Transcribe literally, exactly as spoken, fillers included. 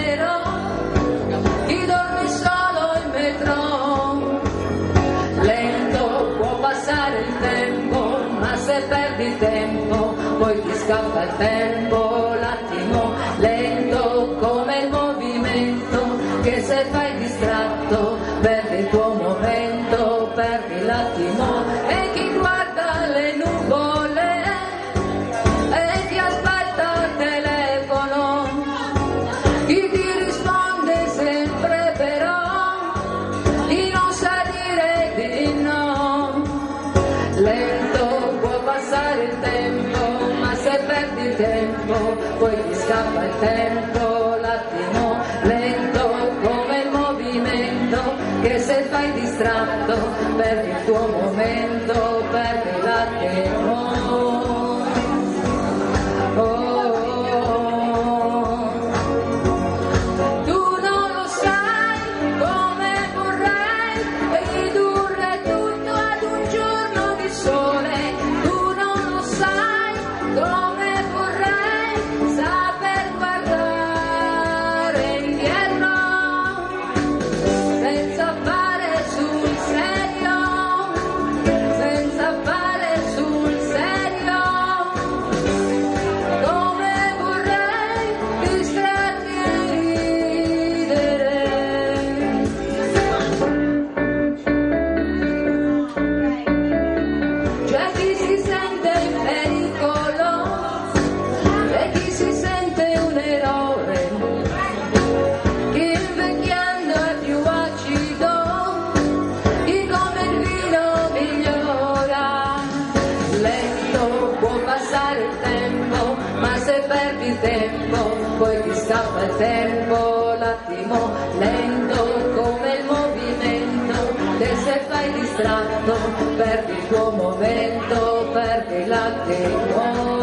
però chi dorme solo in metro. Lento può passare il tempo, ma se perdi tempo poi ti scappa il tempo. L'attimo lento come il movimento, che se fai distratto perdi il tuo momento, perdi l'attimo. E chi guarda le nuvole e ti aspetta al telefono, chi ti risponde sempre però di non sa dire di no. Lento può passare il tempo, ma se perdi il tempo poi ti scappa il tempo. L'attimo lento come il movimento, che se fai distratto perdi il tuo momento, perdi l'attimo. Perdi il tempo, poi ti scappa il tempo. L'attimo lento come il movimento, che se fai distratto perdi il tuo momento, perdi l'attimo.